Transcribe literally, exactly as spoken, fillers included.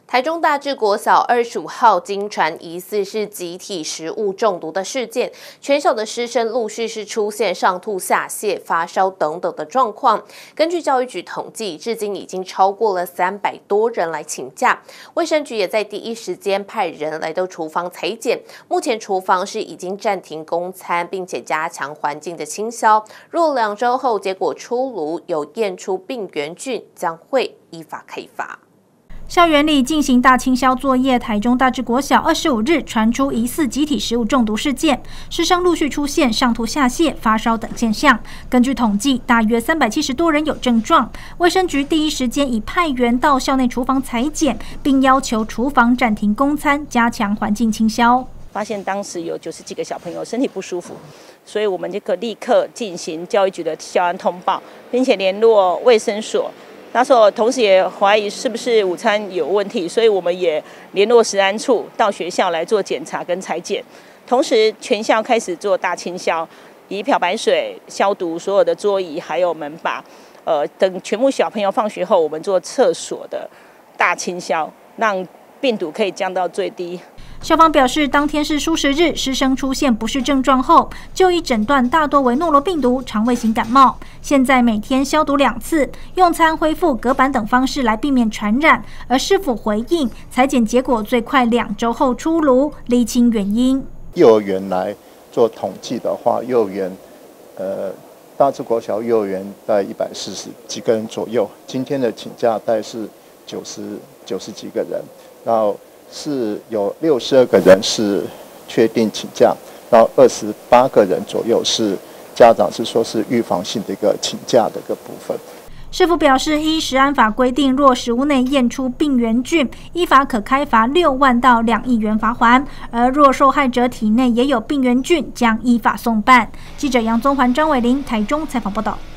台中大智国小二十五号经传疑似是集体食物中毒的事件，全校的师生陆续是出现上吐下泻、发烧等等的状况。根据教育局统计，至今已经超过了三百多人来请假。卫生局也在第一时间派人来到厨房裁剪，目前厨房是已经暂停供餐，并且加强环境的清消。若两周后结果出炉，有验出病原菌，将会依法开罚。 校园里进行大清消作业，台中大智国小二十五日传出疑似集体食物中毒事件，师生陆续出现上吐下泻、发烧等现象。根据统计，大约三百七十多人有症状。卫生局第一时间已派员到校内厨房裁剪，并要求厨房暂停供餐，加强环境清消。 发现当时有九十几个小朋友身体不舒服，所以我们就可立刻进行教育局的校安通报，并且联络卫生所。那时候，同时也怀疑是不是午餐有问题，所以我们也联络食安处到学校来做检查跟裁剪。同时，全校开始做大清消，以漂白水消毒所有的桌椅还有门把。呃，等全部小朋友放学后，我们做厕所的大清消，让病毒可以降到最低。 校方表示，当天是蔬食日，师生出现不适症状后，就医诊断大多为诺罗病毒、肠胃型感冒。现在每天消毒两次，用餐恢复隔板等方式来避免传染。而是否回应，裁剪结果最快两周后出炉，厘清原因。 幼儿园来做统计的话，幼儿园呃大智国小幼儿园大概一百四十几个人左右，今天的请假大概是九十九十几个人，然后是有六十二个人是确定请假，然后二十八个人左右是家长是说是预防性的一个请假的一个部分。 市府表示，依食安法规定，若食物内验出病原菌，依法可开罚六万到两亿元罚锾；而若受害者体内也有病原菌，将依法送办。记者杨宗环、张伟玲台中采访报道。